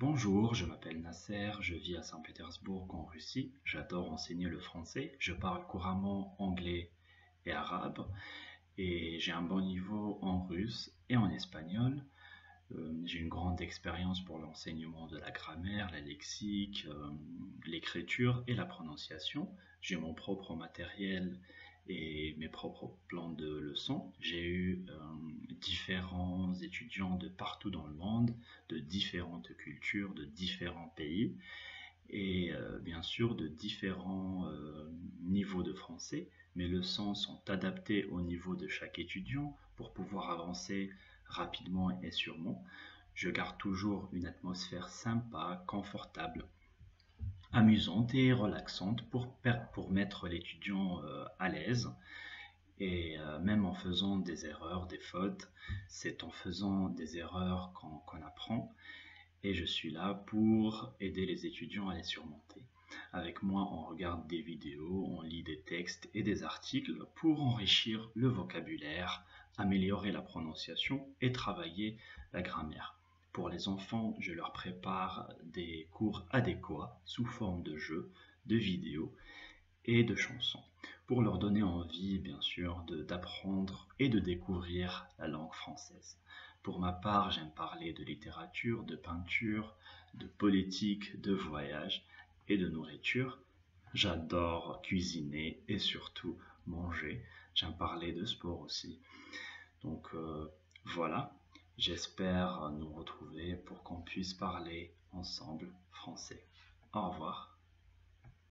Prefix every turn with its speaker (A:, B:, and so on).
A: Bonjour, je m'appelle Nasser, je vis à Saint-Pétersbourg en Russie. J'adore enseigner le français. Je parle couramment anglais et arabe et j'ai un bon niveau en russe et en espagnol. J'ai une grande expérience pour l'enseignement de la grammaire, la lexique, l'écriture et la prononciation. J'ai mon propre matériel et mes propres plans de leçons. J'ai eu différents étudiants de partout dans le monde, de différentes cultures, de différents pays et bien sûr de différents niveaux de français. Mes leçons sont adaptées au niveau de chaque étudiant pour pouvoir avancer rapidement et sûrement. Je garde toujours une atmosphère sympa, confortable, amusante et relaxante pour mettre l'étudiant à l'aise. Et même en faisant des erreurs, des fautes, c'est en faisant des erreurs qu'on apprend. Et je suis là pour aider les étudiants à les surmonter. Avec moi, on regarde des vidéos, on lit des textes et des articles pour enrichir le vocabulaire, améliorer la prononciation et travailler la grammaire. Pour les enfants, je leur prépare des cours adéquats sous forme de jeux, de vidéos et de chansons pour leur donner envie, bien sûr, d'apprendre et de découvrir la langue française. Pour ma part, j'aime parler de littérature, de peinture, de politique, de voyage et de nourriture. J'adore cuisiner et surtout manger. J'aime parler de sport aussi. Donc voilà, j'espère nous retrouver pour qu'on puisse parler ensemble français. Au revoir.